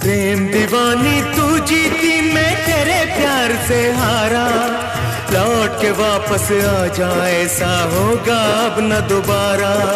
प्रेम दीवानी तू जीती, मैं तेरे प्यार से हारा। लौट के वापस आ जा, ऐसा होगा अब न दोबारा।